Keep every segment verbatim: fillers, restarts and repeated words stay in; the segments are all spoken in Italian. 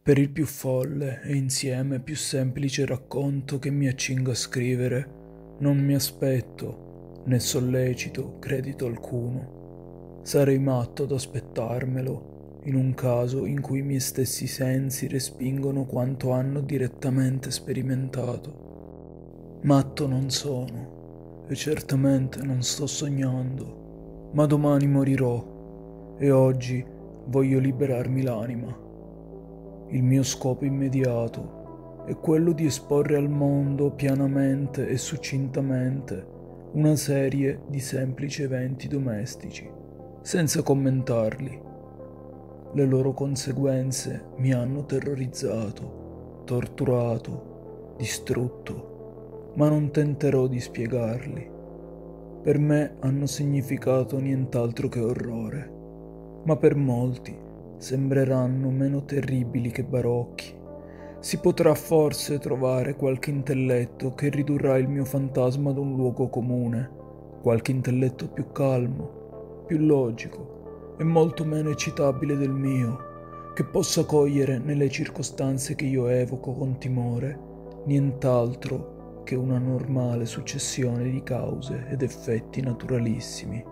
Per il più folle e insieme più semplice racconto che mi accingo a scrivere, non mi aspetto, né sollecito credito alcuno. Sarei matto ad aspettarmelo, in un caso in cui i miei stessi sensi respingono quanto hanno direttamente sperimentato. Matto non sono, e certamente non sto sognando, ma domani morirò, e oggi voglio liberarmi l'anima. Il mio scopo immediato è quello di esporre al mondo pianamente e succintamente una serie di semplici eventi domestici, senza commentarli. Le loro conseguenze mi hanno terrorizzato, torturato, distrutto, ma non tenterò di spiegarli. Per me hanno significato nient'altro che orrore, ma per molti sembreranno meno terribili che barocchi. Si potrà forse trovare qualche intelletto che ridurrà il mio fantasma ad un luogo comune, qualche intelletto più calmo, più logico e molto meno eccitabile del mio, che possa cogliere nelle circostanze che io evoco con timore nient'altro che una normale successione di cause ed effetti naturalissimi.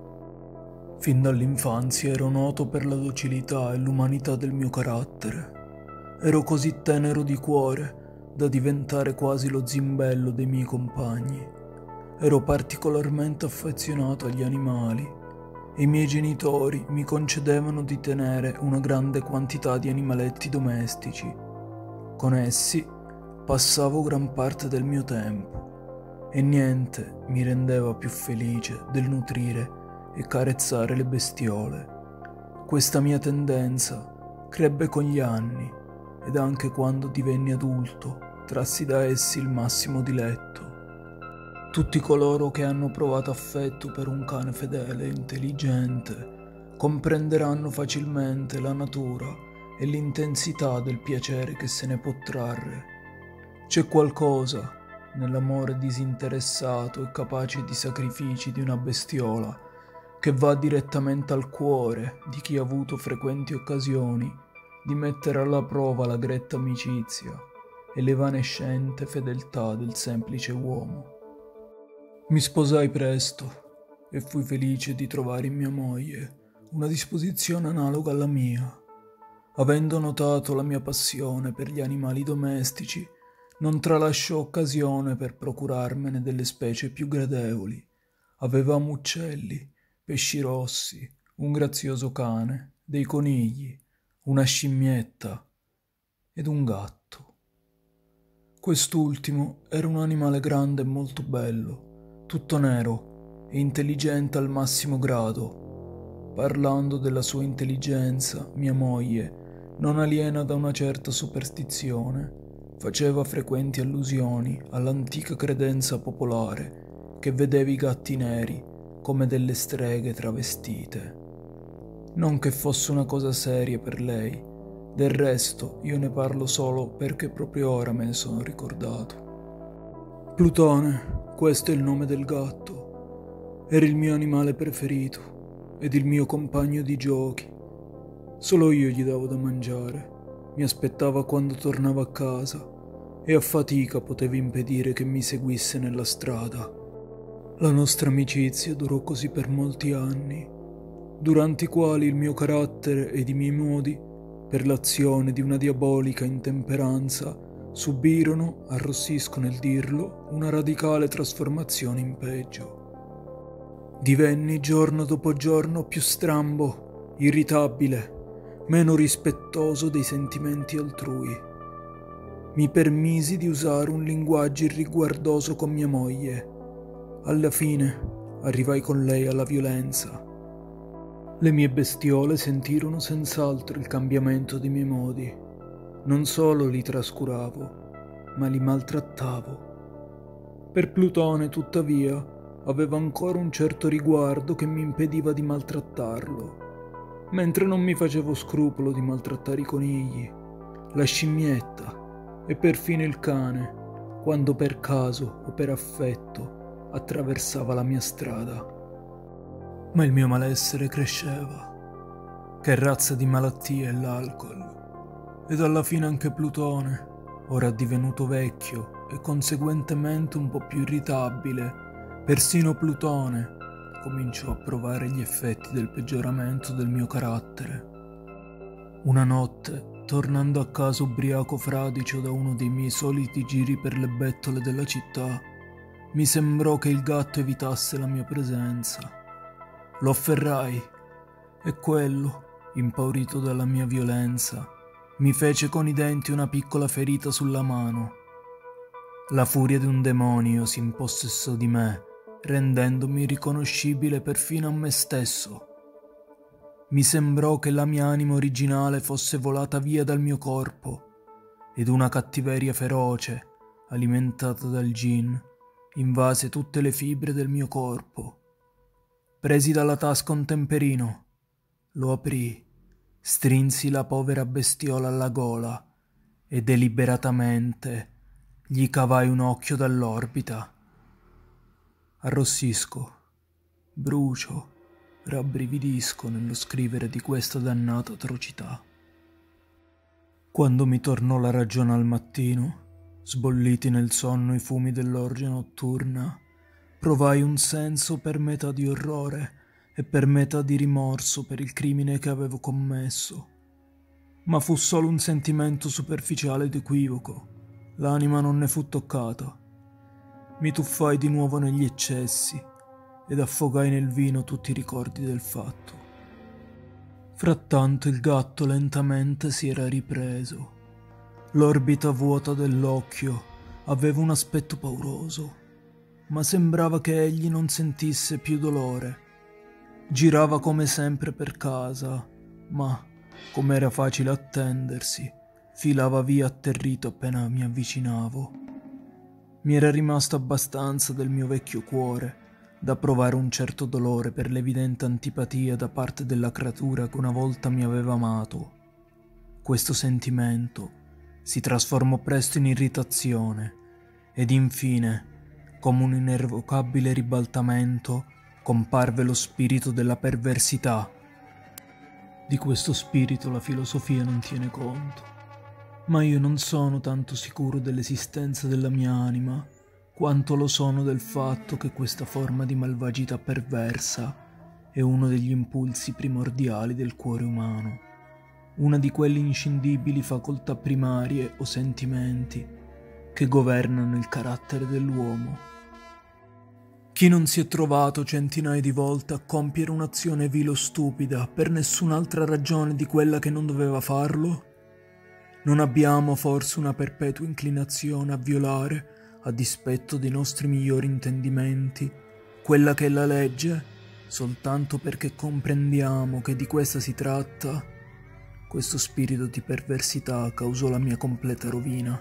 Fin dall'infanzia ero noto per la docilità e l'umanità del mio carattere. Ero così tenero di cuore da diventare quasi lo zimbello dei miei compagni. Ero particolarmente affezionato agli animali e i miei genitori mi concedevano di tenere una grande quantità di animaletti domestici. Con essi passavo gran parte del mio tempo e niente mi rendeva più felice del nutrire e carezzare le bestiole. Questa mia tendenza crebbe con gli anni ed anche quando divenni adulto trassi da essi il massimo diletto. Tutti coloro che hanno provato affetto per un cane fedele e intelligente comprenderanno facilmente la natura e l'intensità del piacere che se ne può trarre. C'è qualcosa nell'amore disinteressato e capace di sacrifici di una bestiola che va direttamente al cuore di chi ha avuto frequenti occasioni di mettere alla prova la gretta amicizia e l'evanescente fedeltà del semplice uomo. Mi sposai presto e fui felice di trovare in mia moglie una disposizione analoga alla mia. Avendo notato la mia passione per gli animali domestici, non tralasciò occasione per procurarmene delle specie più gradevoli. Avevamo uccelli, pesci rossi, un grazioso cane, dei conigli, una scimmietta ed un gatto. Quest'ultimo era un animale grande e molto bello, tutto nero e intelligente al massimo grado. Parlando della sua intelligenza, mia moglie, non aliena da una certa superstizione, faceva frequenti allusioni all'antica credenza popolare che vedeva i gatti neri come delle streghe travestite. Non che fosse una cosa seria per lei, del resto io ne parlo solo perché proprio ora me ne sono ricordato. Plutone, questo è il nome del gatto, era il mio animale preferito ed il mio compagno di giochi. Solo io gli davo da mangiare, mi aspettava quando tornavo a casa e a fatica potevo impedire che mi seguisse nella strada. La nostra amicizia durò così per molti anni, durante i quali il mio carattere ed i miei modi, per l'azione di una diabolica intemperanza, subirono, arrossisco nel dirlo, una radicale trasformazione in peggio. Divenni giorno dopo giorno più strambo, irritabile, meno rispettoso dei sentimenti altrui. Mi permisi di usare un linguaggio irriguardoso con mia moglie. Alla fine arrivai con lei alla violenza. Le mie bestiole sentirono senz'altro il cambiamento dei miei modi. Non solo li trascuravo, ma li maltrattavo. Per Plutone, tuttavia, avevo ancora un certo riguardo che mi impediva di maltrattarlo, mentre non mi facevo scrupolo di maltrattare i conigli, la scimmietta e perfino il cane, quando per caso o per affetto attraversava la mia strada. Ma il mio malessere cresceva. Che razza di malattia è l'alcol? ed alla fine anche Plutone, ora divenuto vecchio e conseguentemente un po' più irritabile. Persino Plutone cominciò a provare gli effetti del peggioramento del mio carattere. Una notte, tornando a casa ubriaco fradicio da uno dei miei soliti giri per le bettole della città, mi sembrò che il gatto evitasse la mia presenza. Lo afferrai e quello, impaurito dalla mia violenza, mi fece con i denti una piccola ferita sulla mano. La furia di un demonio si impossessò di me, rendendomi riconoscibile perfino a me stesso. Mi sembrò che la mia anima originale fosse volata via dal mio corpo ed una cattiveria feroce, alimentata dal gin, invase tutte le fibre del mio corpo. Presi dalla tasca un temperino, lo aprì, strinsi la povera bestiola alla gola e deliberatamente gli cavai un occhio dall'orbita. Arrossisco, brucio, rabbrividisco nello scrivere di questa dannata atrocità. Quando mi tornò la ragione al mattino, sbolliti nel sonno i fumi dell'orgia notturna, provai un senso per metà di orrore e per metà di rimorso per il crimine che avevo commesso. Ma fu solo un sentimento superficiale ed equivoco. L'anima non ne fu toccata. Mi tuffai di nuovo negli eccessi ed affogai nel vino tutti i ricordi del fatto. Frattanto il gatto lentamente si era ripreso. L'orbita vuota dell'occhio aveva un aspetto pauroso, ma sembrava che egli non sentisse più dolore. Girava come sempre per casa, ma, come era facile attendersi, filava via atterrito appena mi avvicinavo. Mi era rimasto abbastanza del mio vecchio cuore da provare un certo dolore per l'evidente antipatia da parte della creatura che una volta mi aveva amato. Questo sentimento si trasformò presto in irritazione ed infine, come un inervocabile ribaltamento, comparve lo spirito della perversità. Di questo spirito la filosofia non tiene conto, ma io non sono tanto sicuro dell'esistenza della mia anima quanto lo sono del fatto che questa forma di malvagità perversa è uno degli impulsi primordiali del cuore umano, una di quelle inscindibili facoltà primarie o sentimenti che governano il carattere dell'uomo. Chi non si è trovato centinaia di volte a compiere un'azione vile o stupida per nessun'altra ragione di quella che non doveva farlo? Non abbiamo forse una perpetua inclinazione a violare, a dispetto dei nostri migliori intendimenti, quella che è la legge, soltanto perché comprendiamo che di questa si tratta? Questo spirito di perversità causò la mia completa rovina.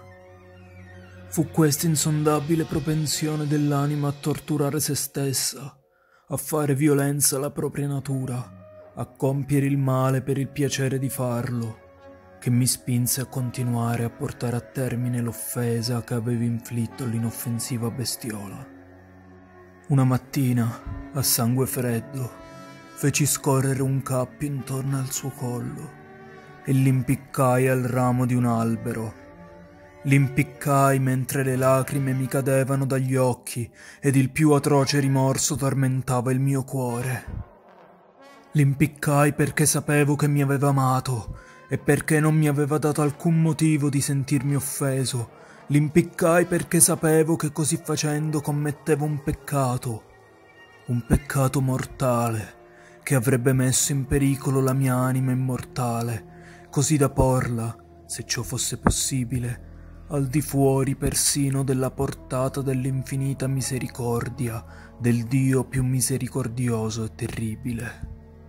Fu questa insondabile propensione dell'anima a torturare se stessa, a fare violenza alla propria natura, a compiere il male per il piacere di farlo, che mi spinse a continuare a portare a termine l'offesa che avevo inflitto all'inoffensiva bestiola. Una mattina, a sangue freddo, feci scorrere un cappio intorno al suo collo e l'impiccai al ramo di un albero. L'impiccai mentre le lacrime mi cadevano dagli occhi ed il più atroce rimorso tormentava il mio cuore. L'impiccai perché sapevo che mi aveva amato e perché non mi aveva dato alcun motivo di sentirmi offeso. L'impiccai perché sapevo che così facendo commettevo un peccato, un peccato mortale, che avrebbe messo in pericolo la mia anima immortale, così da porla, se ciò fosse possibile, al di fuori persino della portata dell'infinita misericordia del Dio più misericordioso e terribile.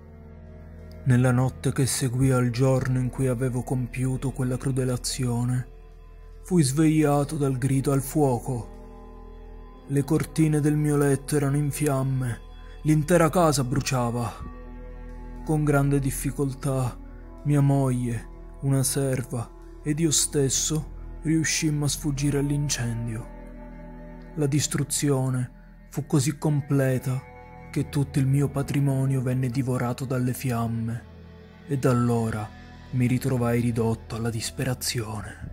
Nella notte che seguì al giorno in cui avevo compiuto quella crudele azione, fui svegliato dal grido al fuoco. Le cortine del mio letto erano in fiamme, l'intera casa bruciava. Con grande difficoltà, mia moglie, una serva ed io stesso riuscimmo a sfuggire all'incendio. La distruzione fu così completa che tutto il mio patrimonio venne divorato dalle fiamme, e da allora mi ritrovai ridotto alla disperazione.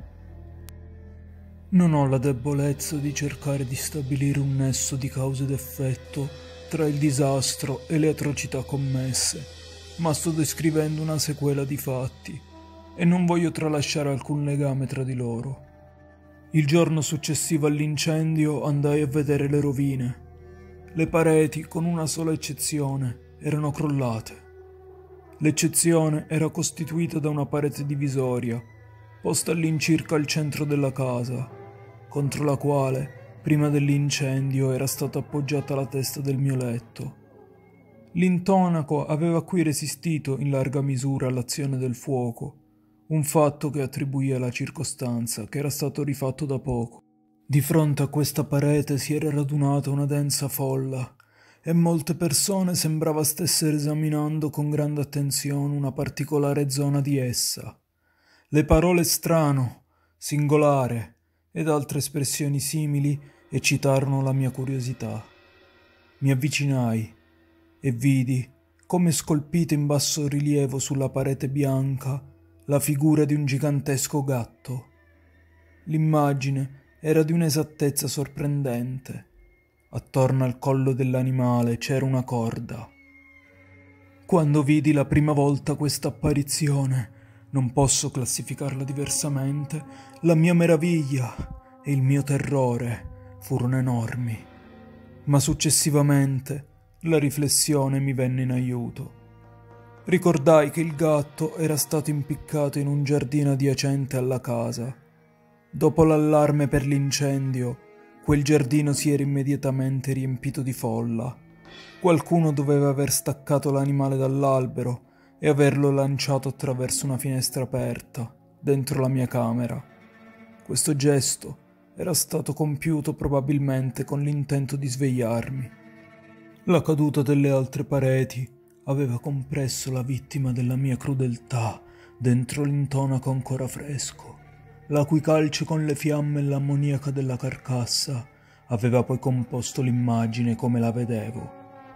Non ho la debolezza di cercare di stabilire un nesso di causa ed effetto tra il disastro e le atrocità commesse, ma sto descrivendo una sequela di fatti e non voglio tralasciare alcun legame tra di loro. Il giorno successivo all'incendio andai a vedere le rovine. Le pareti, con una sola eccezione, erano crollate. L'eccezione era costituita da una parete divisoria, posta all'incirca al centro della casa, contro la quale, prima dell'incendio, era stata appoggiata la testa del mio letto. L'intonaco aveva qui resistito in larga misura all'azione del fuoco, un fatto che attribuì alla circostanza che era stato rifatto da poco. Di fronte a questa parete si era radunata una densa folla e molte persone sembrava stessero esaminando con grande attenzione una particolare zona di essa. Le parole strano, singolare ed altre espressioni simili eccitarono la mia curiosità. Mi avvicinai e vidi, come scolpita in basso rilievo sulla parete bianca, la figura di un gigantesco gatto. L'immagine era di un'esattezza sorprendente. Attorno al collo dell'animale c'era una corda. Quando vidi la prima volta questa apparizione, non posso classificarla diversamente, la mia meraviglia e il mio terrore furono enormi. Ma successivamente la riflessione mi venne in aiuto. Ricordai che il gatto era stato impiccato in un giardino adiacente alla casa. Dopo l'allarme per l'incendio, quel giardino si era immediatamente riempito di folla. Qualcuno doveva aver staccato l'animale dall'albero e averlo lanciato attraverso una finestra aperta, dentro la mia camera. Questo gesto era stato compiuto probabilmente con l'intento di svegliarmi. La caduta delle altre pareti aveva compresso la vittima della mia crudeltà dentro l'intonaco ancora fresco, la cui calce con le fiamme e l'ammoniaca della carcassa aveva poi composto l'immagine come la vedevo.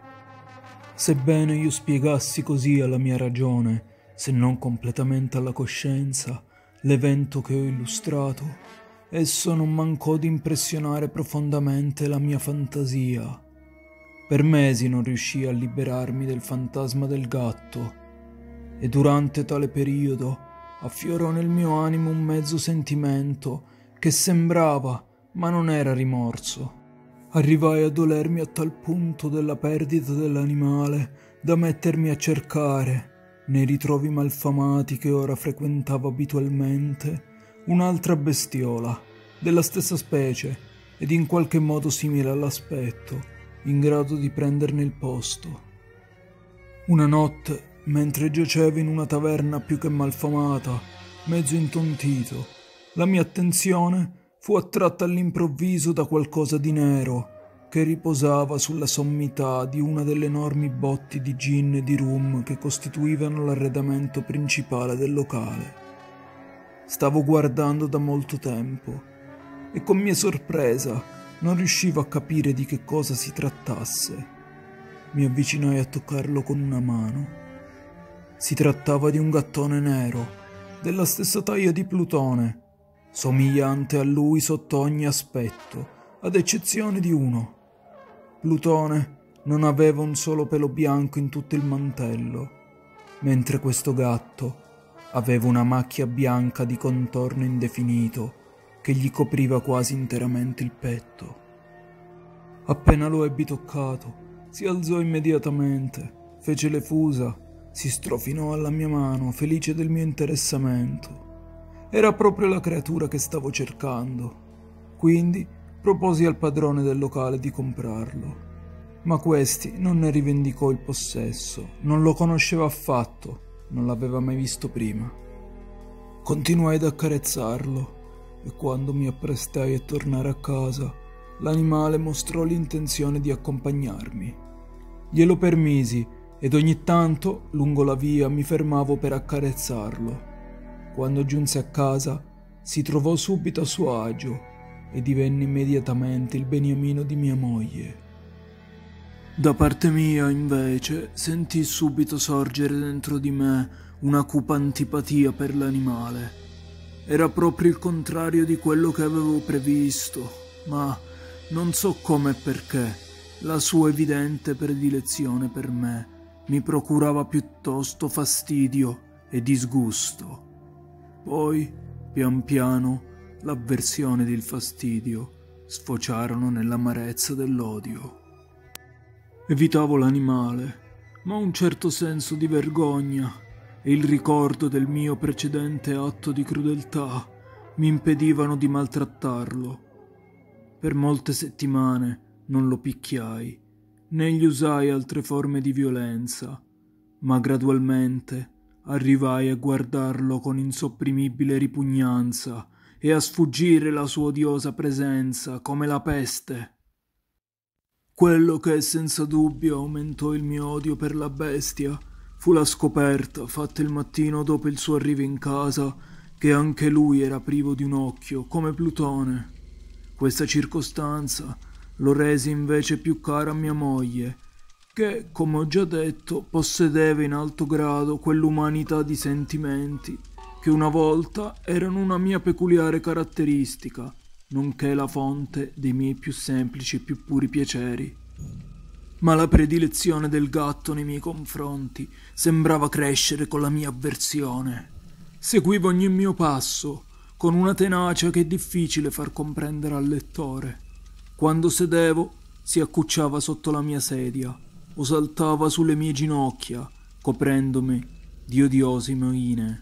Sebbene io spiegassi così alla mia ragione, se non completamente alla coscienza, l'evento che ho illustrato, esso non mancò di impressionare profondamente la mia fantasia. Per mesi non riuscii a liberarmi del fantasma del gatto, e durante tale periodo affiorò nel mio animo un mezzo sentimento che sembrava, ma non era rimorso. Arrivai a dolermi a tal punto della perdita dell'animale da mettermi a cercare, nei ritrovi malfamati che ora frequentavo abitualmente, un'altra bestiola, della stessa specie ed in qualche modo simile all'aspetto, in grado di prenderne il posto. Una notte, mentre giacevo in una taverna più che malfamata, mezzo intontito, la mia attenzione fu attratta all'improvviso da qualcosa di nero che riposava sulla sommità di una delle enormi botti di gin e di rum che costituivano l'arredamento principale del locale. Stavo guardando da molto tempo e con mia sorpresa non riuscivo a capire di che cosa si trattasse. Mi avvicinai a toccarlo con una mano. Si trattava di un gattone nero, della stessa taglia di Plutone, somigliante a lui sotto ogni aspetto, ad eccezione di uno. Plutone non aveva un solo pelo bianco in tutto il mantello, mentre questo gatto aveva una macchia bianca di contorno indefinito che gli copriva quasi interamente il petto. Appena lo ebbi toccato, si alzò immediatamente, fece le fusa, si strofinò alla mia mano, felice del mio interessamento. Era proprio la creatura che stavo cercando, quindi proposi al padrone del locale di comprarlo. Ma questi non ne rivendicò il possesso, non lo conosceva affatto, non l'aveva mai visto prima. Continuai ad accarezzarlo e quando mi apprestai a tornare a casa, l'animale mostrò l'intenzione di accompagnarmi. Glielo permisi ed ogni tanto, lungo la via, mi fermavo per accarezzarlo. Quando giunse a casa, si trovò subito a suo agio e divenne immediatamente il beniamino di mia moglie. Da parte mia, invece, sentii subito sorgere dentro di me una cupa antipatia per l'animale. Era proprio il contrario di quello che avevo previsto, ma non so come e perché la sua evidente predilezione per me mi procurava piuttosto fastidio e disgusto. Poi, pian piano, l'avversione ed il fastidio sfociarono nell'amarezza dell'odio. Evitavo l'animale, ma un certo senso di vergogna e il ricordo del mio precedente atto di crudeltà mi impedivano di maltrattarlo. Per molte settimane non lo picchiai, né gli usai altre forme di violenza, ma gradualmente arrivai a guardarlo con insopprimibile ripugnanza e a sfuggire la sua odiosa presenza come la peste. Quello che senza dubbio aumentò il mio odio per la bestia fu la scoperta, fatta il mattino dopo il suo arrivo in casa, che anche lui era privo di un occhio, come Plutone. Questa circostanza lo rese invece più caro a mia moglie, che, come ho già detto, possedeva in alto grado quell'umanità di sentimenti che una volta erano una mia peculiare caratteristica, nonché la fonte dei miei più semplici e più puri piaceri. Ma la predilezione del gatto nei miei confronti sembrava crescere con la mia avversione. Seguivo ogni mio passo con una tenacia che è difficile far comprendere al lettore. Quando sedevo, si accucciava sotto la mia sedia o saltava sulle mie ginocchia, coprendomi di odiose moine.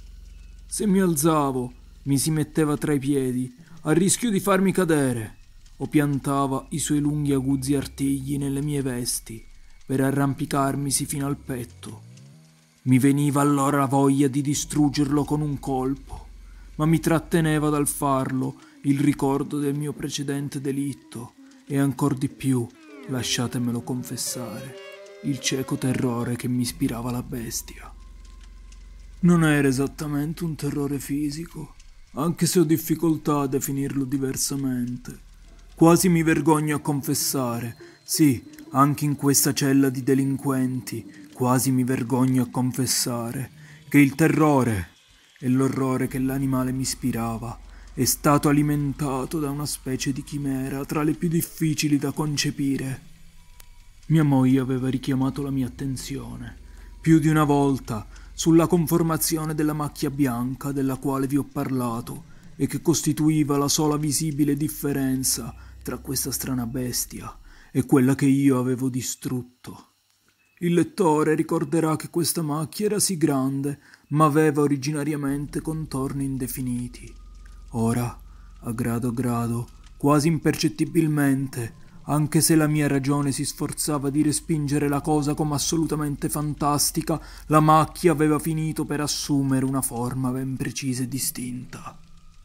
Se mi alzavo, mi si metteva tra i piedi, a rischio di farmi cadere, o piantava i suoi lunghi aguzzi artigli nelle mie vesti per arrampicarmisi fino al petto. Mi veniva allora la voglia di distruggerlo con un colpo, ma mi tratteneva dal farlo il ricordo del mio precedente delitto e ancor di più, lasciatemelo confessare, il cieco terrore che mi ispirava la bestia. Non era esattamente un terrore fisico, anche se ho difficoltà a definirlo diversamente. Quasi mi vergogno a confessare, sì, anche in questa cella di delinquenti, quasi mi vergogno a confessare che il terrore e l'orrore che l'animale mi ispirava è stato alimentato da una specie di chimera tra le più difficili da concepire. Mia moglie aveva richiamato la mia attenzione più di una volta sulla conformazione della macchia bianca della quale vi ho parlato e che costituiva la sola visibile differenza tra questa strana bestia e quella che io avevo distrutto. Il lettore ricorderà che questa macchia era sì grande, ma aveva originariamente contorni indefiniti. Ora, a grado a grado, quasi impercettibilmente, anche se la mia ragione si sforzava di respingere la cosa come assolutamente fantastica, la macchia aveva finito per assumere una forma ben precisa e distinta.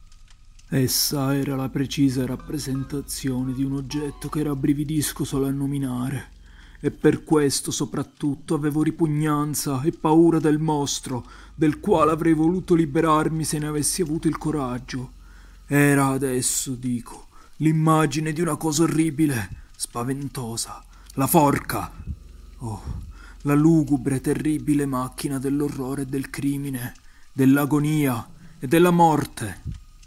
Essa era la precisa rappresentazione di un oggetto che rabbrividisco solo a nominare, e per questo soprattutto avevo ripugnanza e paura del mostro, del quale avrei voluto liberarmi se ne avessi avuto il coraggio. Era adesso, dico, l'immagine di una cosa orribile, spaventosa, la forca. Oh, la lugubre, terribile macchina dell'orrore e del crimine, dell'agonia e della morte.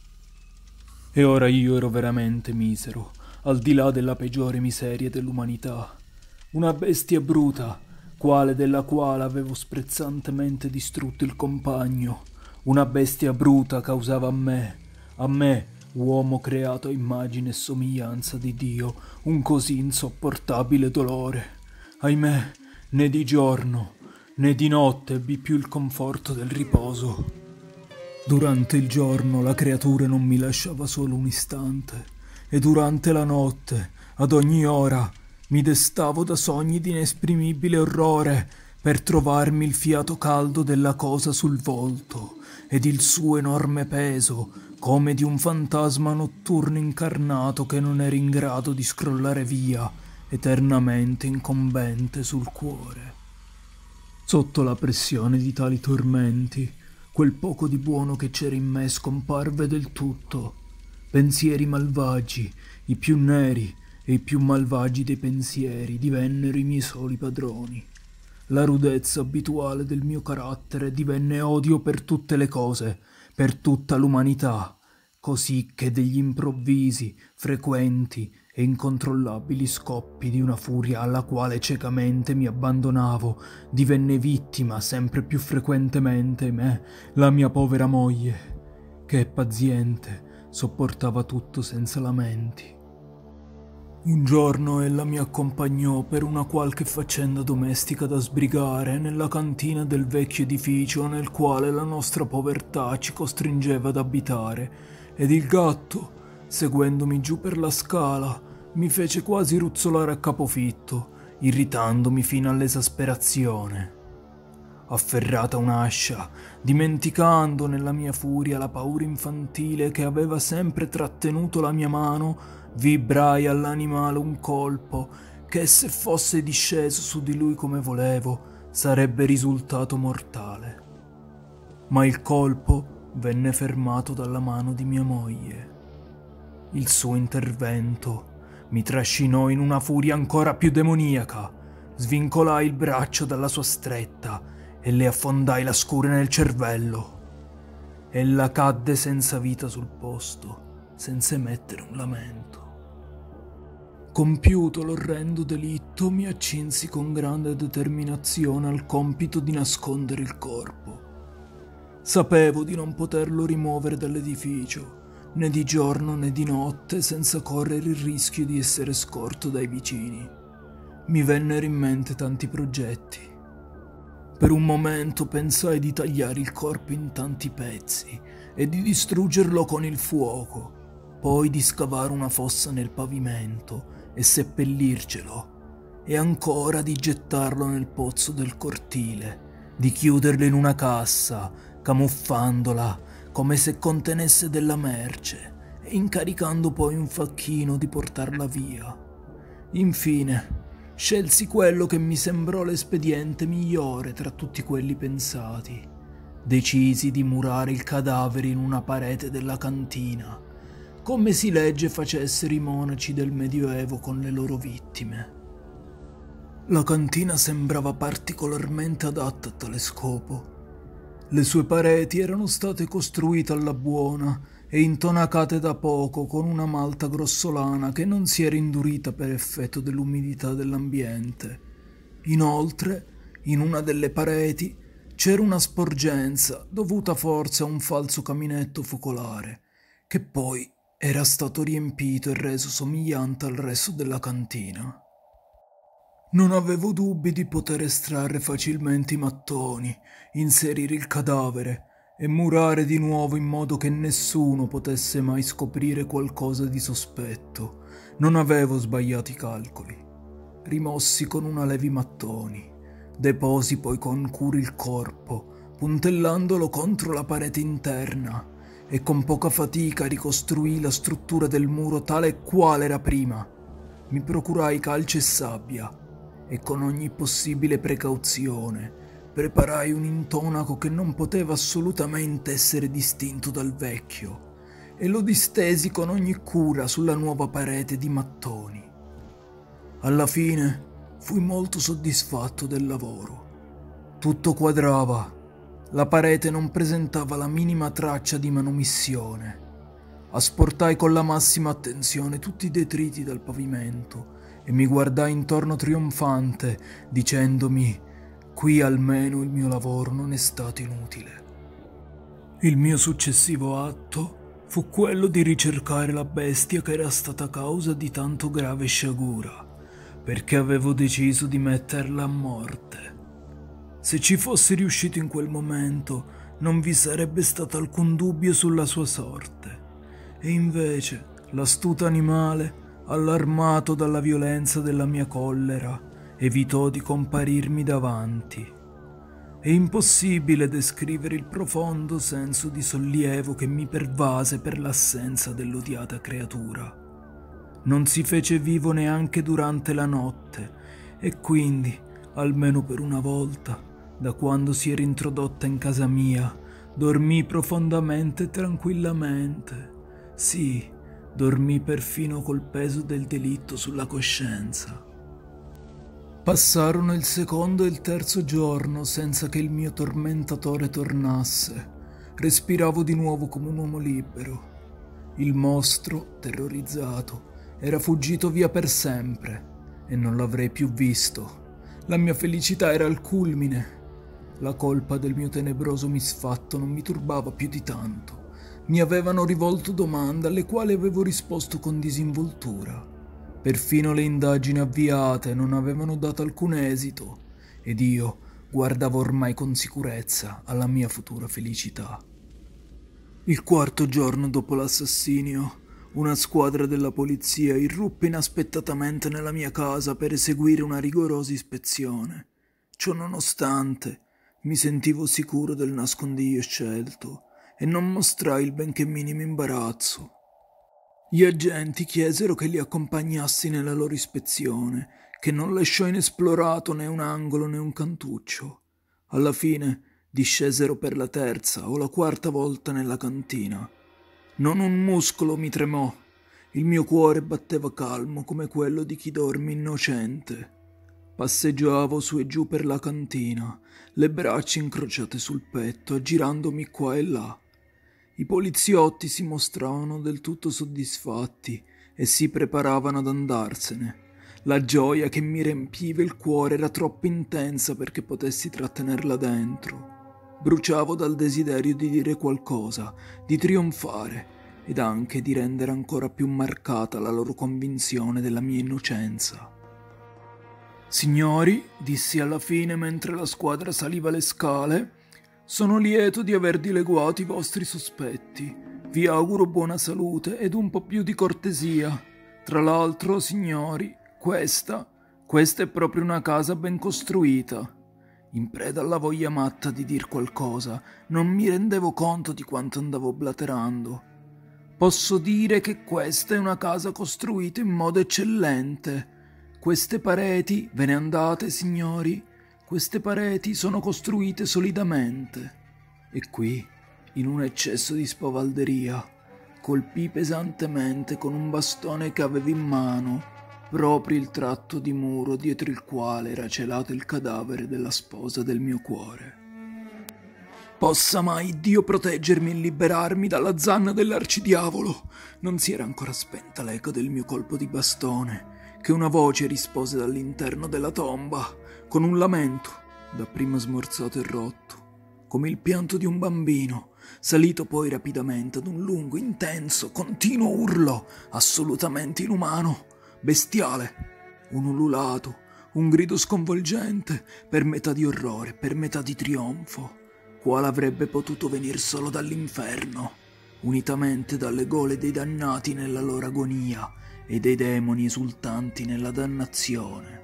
E ora io ero veramente misero, al di là della peggiore miseria dell'umanità. Una bestia bruta, quale della quale avevo sprezzantemente distrutto il compagno. Una bestia bruta causava a me, a me, uomo creato a immagine e somiglianza di Dio, un così insopportabile dolore. Ahimè, né di giorno né di notte ebbi più il conforto del riposo. Durante il giorno la creatura non mi lasciava solo un istante, e durante la notte, ad ogni ora, mi destavo da sogni di inesprimibile orrore per trovarmi il fiato caldo della cosa sul volto ed il suo enorme peso come di un fantasma notturno incarnato che non era in grado di scrollare via, eternamente incombente sul cuore. Sotto la pressione di tali tormenti, quel poco di buono che c'era in me scomparve del tutto. Pensieri malvagi, i più neri e i più malvagi dei pensieri, divennero i miei soli padroni. La rudezza abituale del mio carattere divenne odio per tutte le cose, per tutta l'umanità, così che degli improvvisi, frequenti e incontrollabili scoppi di una furia alla quale ciecamente mi abbandonavo, divenne vittima sempre più frequentemente me, la mia povera moglie, che paziente sopportava tutto senza lamenti. Un giorno ella mi accompagnò per una qualche faccenda domestica da sbrigare nella cantina del vecchio edificio nel quale la nostra povertà ci costringeva ad abitare, ed il gatto, seguendomi giù per la scala, mi fece quasi ruzzolare a capofitto, irritandomi fino all'esasperazione. Afferrata un'ascia, dimenticando nella mia furia la paura infantile che aveva sempre trattenuto la mia mano, vibrai all'animale un colpo che, se fosse disceso su di lui come volevo, sarebbe risultato mortale. Ma il colpo venne fermato dalla mano di mia moglie. Il suo intervento mi trascinò in una furia ancora più demoniaca. Svincolai il braccio dalla sua stretta e le affondai la scure nel cervello. Ella cadde senza vita sul posto, senza emettere un lamento. Compiuto l'orrendo delitto, mi accinsi con grande determinazione al compito di nascondere il corpo. Sapevo di non poterlo rimuovere dall'edificio, né di giorno né di notte, senza correre il rischio di essere scorto dai vicini. Mi vennero in mente tanti progetti. Per un momento pensai di tagliare il corpo in tanti pezzi e di distruggerlo con il fuoco, poi di scavare una fossa nel pavimento e seppellircelo, e ancora di gettarlo nel pozzo del cortile, di chiuderlo in una cassa, camuffandola come se contenesse della merce e incaricando poi un facchino di portarla via. Infine, scelsi quello che mi sembrò l'espediente migliore tra tutti quelli pensati. Decisi di murare il cadavere in una parete della cantina, come si legge facessero i monaci del Medioevo con le loro vittime. La cantina sembrava particolarmente adatta a tale scopo. Le sue pareti erano state costruite alla buona e intonacate da poco con una malta grossolana che non si era indurita per effetto dell'umidità dell'ambiente. Inoltre, in una delle pareti c'era una sporgenza dovuta forse a un falso caminetto focolare, che poi era stato riempito e reso somigliante al resto della cantina. Non avevo dubbi di poter estrarre facilmente i mattoni, inserire il cadavere e murare di nuovo in modo che nessuno potesse mai scoprire qualcosa di sospetto. Non avevo sbagliato i calcoli. Rimossi con una leva i mattoni, deposi poi con cura il corpo, puntellandolo contro la parete interna, e con poca fatica ricostruì la struttura del muro tale e quale era prima. Mi procurai calce e sabbia e con ogni possibile precauzione preparai un intonaco che non poteva assolutamente essere distinto dal vecchio e lo distesi con ogni cura sulla nuova parete di mattoni. Alla fine fui molto soddisfatto del lavoro. Tutto quadrava. La parete non presentava la minima traccia di manomissione. Asportai con la massima attenzione tutti i detriti dal pavimento e mi guardai intorno trionfante, dicendomi: qui almeno il mio lavoro non è stato inutile. Il mio successivo atto fu quello di ricercare la bestia che era stata causa di tanto grave sciagura, perché avevo deciso di metterla a morte. Se ci fossi riuscito in quel momento, non vi sarebbe stato alcun dubbio sulla sua sorte. E invece, l'astuto animale, allarmato dalla violenza della mia collera, evitò di comparirmi davanti. È impossibile descrivere il profondo senso di sollievo che mi pervase per l'assenza dell'odiata creatura. Non si fece vivo neanche durante la notte, e quindi, almeno per una volta, da quando si era introdotta in casa mia, dormì profondamente e tranquillamente. Sì, dormì perfino col peso del delitto sulla coscienza. Passarono il secondo e il terzo giorno senza che il mio tormentatore tornasse. Respiravo di nuovo come un uomo libero. Il mostro, terrorizzato, era fuggito via per sempre e non l'avrei più visto. La mia felicità era al culmine. La colpa del mio tenebroso misfatto non mi turbava più di tanto. Mi avevano rivolto domande alle quali avevo risposto con disinvoltura. Perfino le indagini avviate non avevano dato alcun esito ed io guardavo ormai con sicurezza alla mia futura felicità. Il quarto giorno dopo l'assassinio, una squadra della polizia irruppe inaspettatamente nella mia casa per eseguire una rigorosa ispezione. Ciò nonostante, mi sentivo sicuro del nascondiglio scelto e non mostrai il benché minimo imbarazzo. Gli agenti chiesero che li accompagnassi nella loro ispezione, che non lasciò inesplorato né un angolo né un cantuccio. Alla fine discesero per la terza o la quarta volta nella cantina. Non un muscolo mi tremò. Il mio cuore batteva calmo come quello di chi dorme innocente. Passeggiavo su e giù per la cantina, le braccia incrociate sul petto, aggirandomi qua e là. I poliziotti si mostravano del tutto soddisfatti e si preparavano ad andarsene. La gioia che mi riempiva il cuore era troppo intensa perché potessi trattenerla dentro. Bruciavo dal desiderio di dire qualcosa, di trionfare ed anche di rendere ancora più marcata la loro convinzione della mia innocenza. «Signori», dissi alla fine mentre la squadra saliva le scale, «sono lieto di aver dileguato i vostri sospetti. Vi auguro buona salute ed un po' più di cortesia. Tra l'altro, signori, questa, questa è proprio una casa ben costruita». In preda alla voglia matta di dir qualcosa, non mi rendevo conto di quanto andavo blaterando. «Posso dire che questa è una casa costruita in modo eccellente. Queste pareti, ve ne andate, signori?» Queste pareti sono costruite solidamente. E qui, in un eccesso di spavalderia, colpii pesantemente con un bastone che avevo in mano proprio il tratto di muro dietro il quale era celato il cadavere della sposa del mio cuore. Possa mai Dio proteggermi e liberarmi dalla zanna dell'arcidiavolo! Non si era ancora spenta l'eco del mio colpo di bastone, che una voce rispose dall'interno della tomba, con un lamento, dapprima smorzato e rotto, come il pianto di un bambino, salito poi rapidamente ad un lungo, intenso, continuo urlo, assolutamente inumano, bestiale, un ululato, un grido sconvolgente, per metà di orrore, per metà di trionfo, quale avrebbe potuto venir solo dall'inferno, unitamente dalle gole dei dannati nella loro agonia e dei demoni esultanti nella dannazione.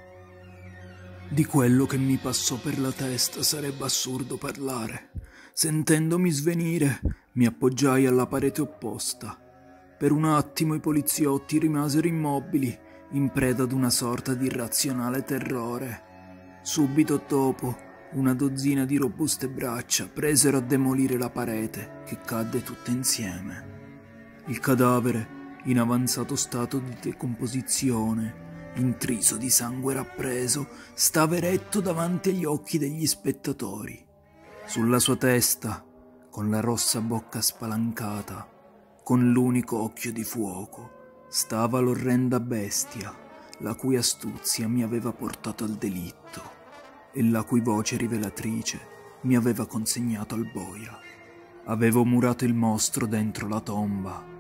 Di quello che mi passò per la testa sarebbe assurdo parlare. Sentendomi svenire, mi appoggiai alla parete opposta. Per un attimo i poliziotti rimasero immobili, in preda ad una sorta di irrazionale terrore. Subito dopo, una dozzina di robuste braccia presero a demolire la parete, che cadde tutta insieme. Il cadavere, in avanzato stato di decomposizione, intriso di sangue rappreso, stava eretto davanti agli occhi degli spettatori. Sulla sua testa, con la rossa bocca spalancata, con l'unico occhio di fuoco, stava l'orrenda bestia, la cui astuzia mi aveva portato al delitto e la cui voce rivelatrice mi aveva consegnato al boia. Avevo murato il mostro dentro la tomba